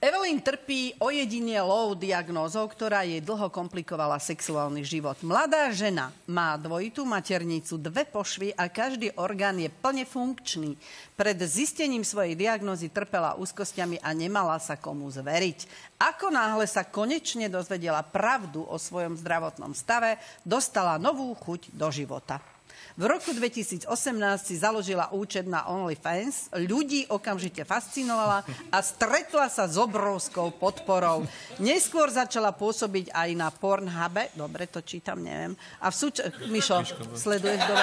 Evelyn trpí ojedinelou diagnózou, ktorá jej dlho komplikovala sexuálny život. Mladá žena má dvojitú maternicu, 2 pošvy a každý orgán je plne funkčný. Pred zistením svojej diagnózy trpela úzkosťami a nemala sa komu zveriť. Ako náhle sa konečne dozvedela pravdu o svojom zdravotnom stave, dostala novú chuť do života. V roku 2018 si založila účet na OnlyFans, ľudí okamžite fascinovala a stretla sa s obrovskou podporou. Neskôr začala pôsobiť aj na Pornhube, dobre to čítam, neviem. A Mišo, sleduješ dobre?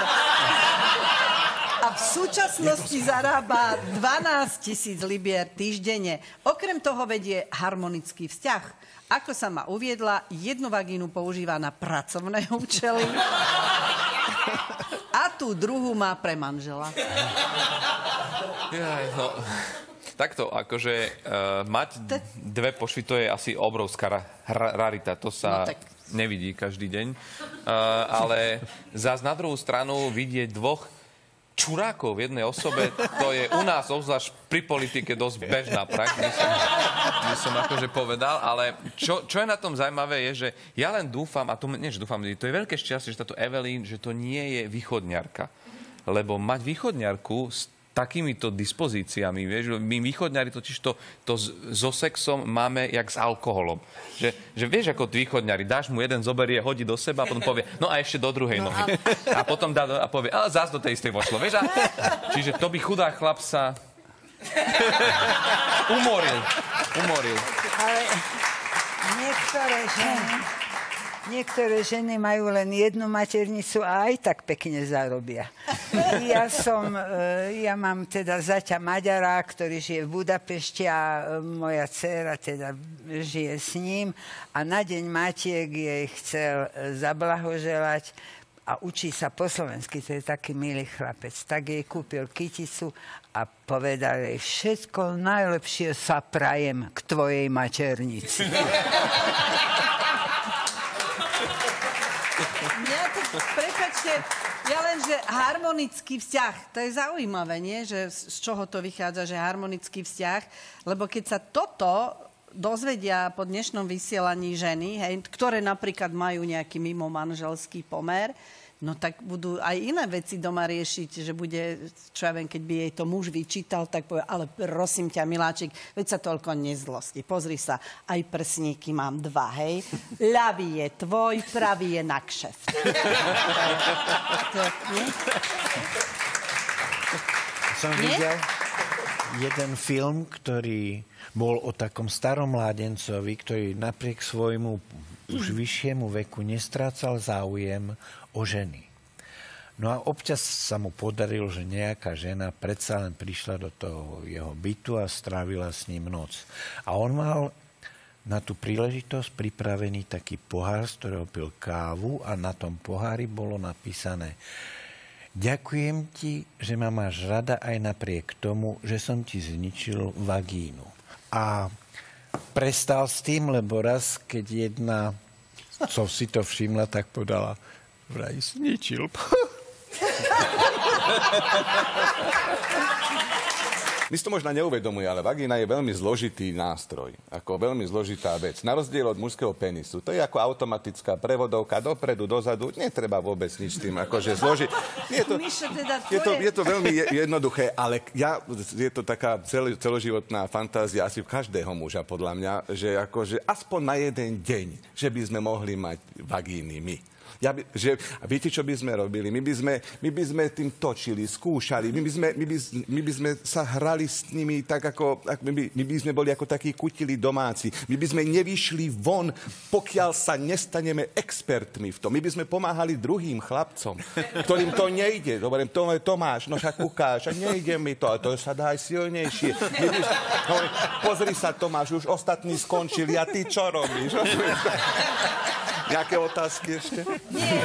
A v súčasnosti zarába 12 000 libier týždenne. Okrem toho vedie harmonický vzťah. Ako sama uviedla, jednu vagínu používa na pracovné účely a tú druhú má pre manžela. No, takto, akože mať 2 pošvy, to je asi obrovská rarita. To sa nevidí každý deň. Ale zás na druhú stranu vidieť 2 čurákov v jednej osobe, to je u nás, obzvlášť pri politike, dosť bežná prax, by som akože povedal, ale čo je na tom zaujímavé, je, že ja len dúfam, a to nie, že dúfam, to je veľké šťastie, že táto Evelyn, že to nie je východňarka. Lebo mať východňarku s takýmito dispozíciami, vieš, my východňari totiž to so sexom máme jak s alkoholom. Že vieš, ako východňari, dáš mu jeden, zoberie, hodí do seba a potom povie, no a ešte do druhej nohy. A potom dá a povie, ale zás do tej istej vošlo, vieš? Čiže to by chudá chlap sa umoril. Ale niektoré ženy majú len jednu maternicu a aj tak pekne zarobia. Ja mám teda zaťa Maďara, ktorý žije v Budapešti a moja dcéra teda žije s ním a na Deň Matiek jej chcel zablahoželať a učí sa po slovensky, to je taký milý chlapec. Tak jej kúpil kyticu a povedal jej, všetko najlepšie sa prajem k tvojej maternici. Prepáčte, ja len, že harmonický vzťah, to je zaujímavé, nie? Že z čoho to vychádza, že harmonický vzťah, lebo keď sa toto dozvedia po dnešnom vysielaní ženy, hej, ktoré napríklad majú nejaký mimo manželský pomer, no tak budú aj iné veci doma riešiť, že bude, čo ja viem, keď by jej to muž vyčítal, tak povie, ale prosím ťa, miláčik, veď sa toľko nezlosti. Pozri sa, aj prsníky mám 2, hej. Ľavý je tvoj, pravý je na kšeft. Som videl jeden film, ktorý bol o takom starom mládencovi, ktorý napriek svojmu už vyššiemu veku nestrácal záujem o ženy. No a občas sa mu podarilo, že nejaká žena predsa len prišla do toho jeho bytu a strávila s ním noc. A on mal na tú príležitosť pripravený taký pohár, z ktorého pil kávu a na tom pohári bolo napísané: ďakujem ti, že ma máš rada aj napriek tomu, že som ti zničil vagínu. A prestal s tým, lebo raz, keď jedna, co si to všimla, tak podala, vraj zničil. My si to možno neuvedomuje, ale vagína je veľmi zložitý nástroj. Ako veľmi zložitá vec. Na rozdiel od mužského penisu. To je ako automatická prevodovka dopredu, dozadu. Netreba vôbec nič s tým akože zložiť. Je to veľmi jednoduché, ale je to taká celoživotná fantázia asi každého muža, podľa mňa, že akože aspoň na jeden deň, že by sme mohli mať vagíny my. Viete, čo by sme robili? My by sme tým točili, skúšali, my by sme sa hrali s nimi tak, ako my by sme boli ako takí kutili domáci. My by sme nevyšli von, pokiaľ sa nestaneme expertmi v tom. My by sme pomáhali druhým chlapcom, ktorým to nejde. Dobre, Tomáš, no však ukáž, a nejde mi to, a to sa dá aj silnejšie. Pozri sa, Tomáš, už ostatní skončili, a ty čo robíš? Nejaké otázky ešte? Nie.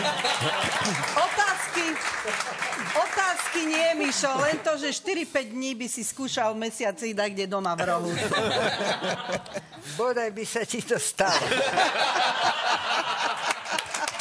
Otázky nie, Mišo. Len to, že 4-5 dní by si skúšal mesiaci dať kde doma v rohu. Bodaj by sa ti to stalo.